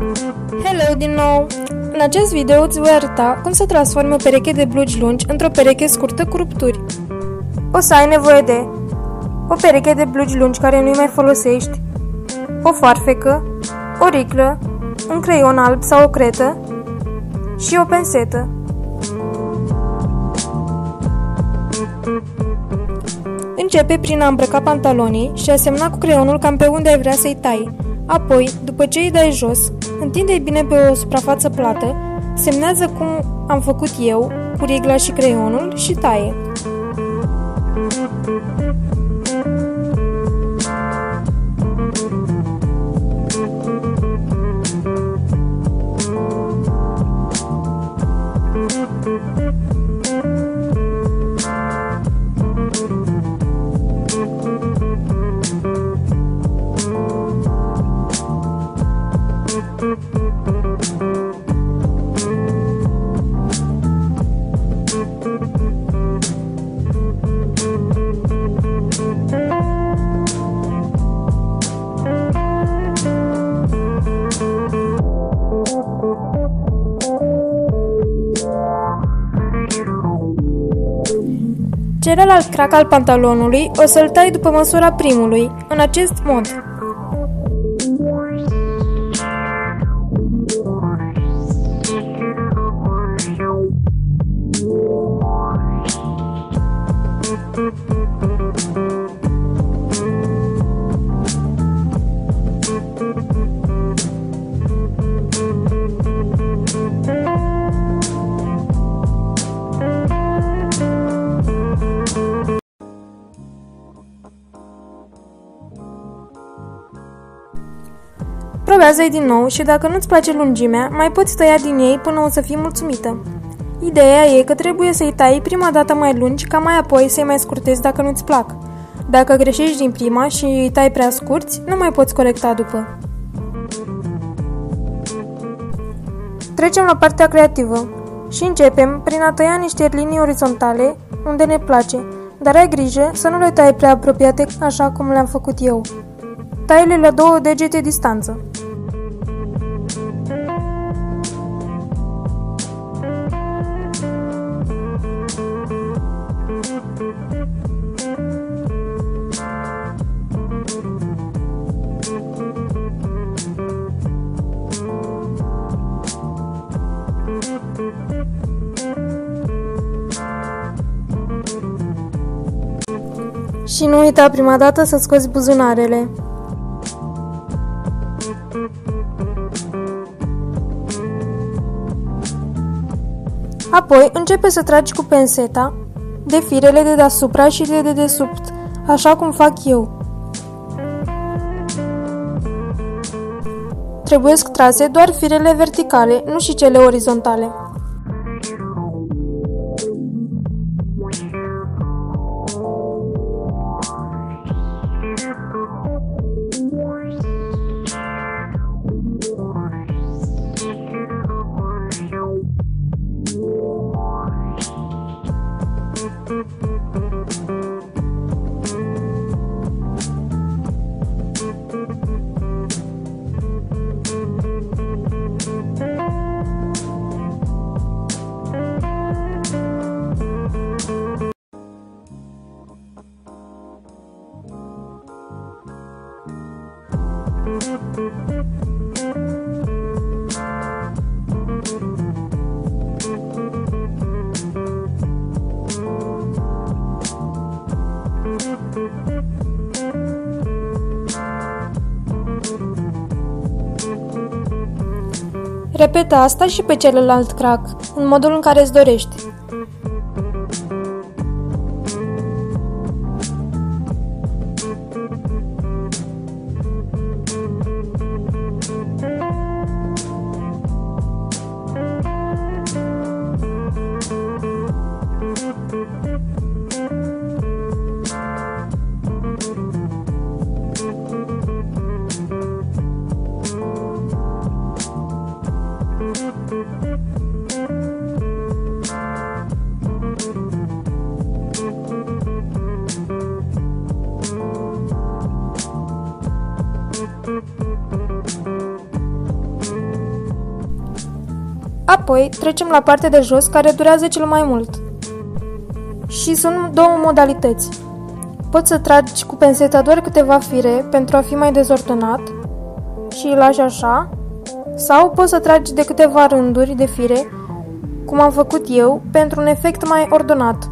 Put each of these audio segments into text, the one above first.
Hello din nou! În acest video îți voi arăta cum să transformi o pereche de blugi lungi într-o pereche scurtă cu rupturi. O să ai nevoie de o pereche de blugi lungi care nu-i mai folosești, o foarfecă, o riclă, un creion alb sau o cretă și o pensetă. Începe prin a îmbrăca pantalonii și a semna cu creionul cam pe unde ai vrea să-i tai. Apoi, după ce îi dai jos, întinde-i bine pe o suprafață plată, semnează cum am făcut eu, cu rigla și creionul și taie. Celălalt crac al pantalonului o să-l tai după măsura primului, în acest mod. Probează-i din nou și dacă nu-ți place lungimea, mai poți tăia din ei până o să fii mulțumită. Ideea e că trebuie să-i tai prima dată mai lungi, ca mai apoi să-i mai scurtezi dacă nu-ți plac. Dacă greșești din prima și îi tai prea scurți, nu mai poți corecta după. Trecem la partea creativă și începem prin a tăia niște linii orizontale unde ne place, dar ai grijă să nu le tai prea apropiate așa cum le-am făcut eu. Tai-le la 2 degete distanță. Și nu uita prima dată să scoți buzunarele. Apoi începe să tragi cu penseta de firele de deasupra și de dedesubt, așa cum fac eu. Trebuiesc trase doar firele verticale, nu și cele orizontale. Repetă asta și pe celălalt crac, în modul în care îți dorești. Apoi trecem la partea de jos, care durează cel mai mult. Și sunt două modalități. Poți să tragi cu penseta doar câteva fire pentru a fi mai dezordonat și îl lași așa, sau poți să tragi de câteva rânduri de fire, cum am făcut eu, pentru un efect mai ordonat.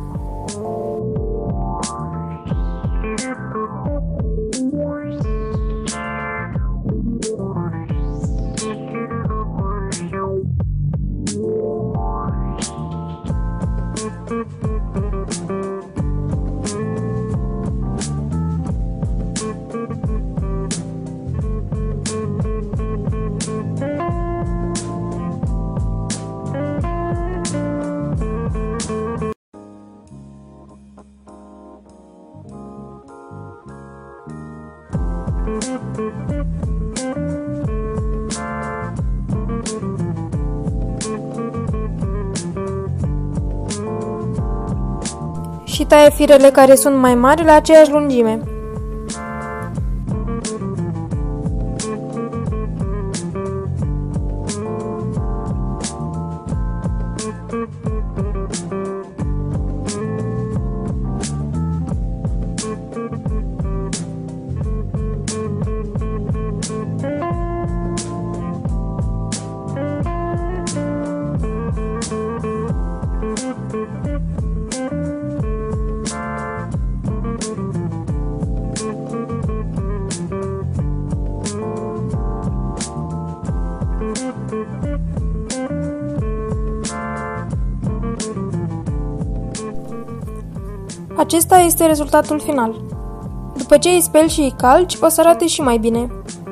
Și taie firele care sunt mai mari la aceeași lungime. Acesta este rezultatul final. După ce îi speli și îi calci, o să arate și mai bine.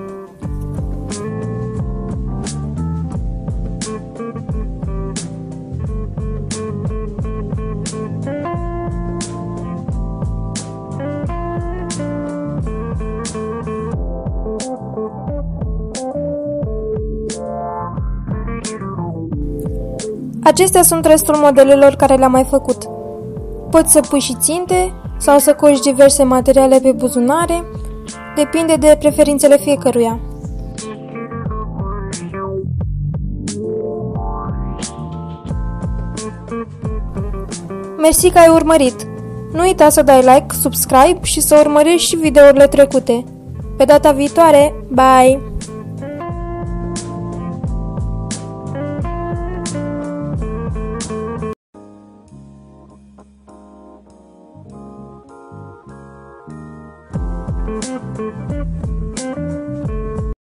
Acestea sunt restul modelelor care le-am mai făcut. Poți să pui și ținte sau să coși diverse materiale pe buzunare, depinde de preferințele fiecăruia. Mersi că ai urmărit! Nu uita să dai like, subscribe și să urmărești și videourile trecute. Pe data viitoare, bye!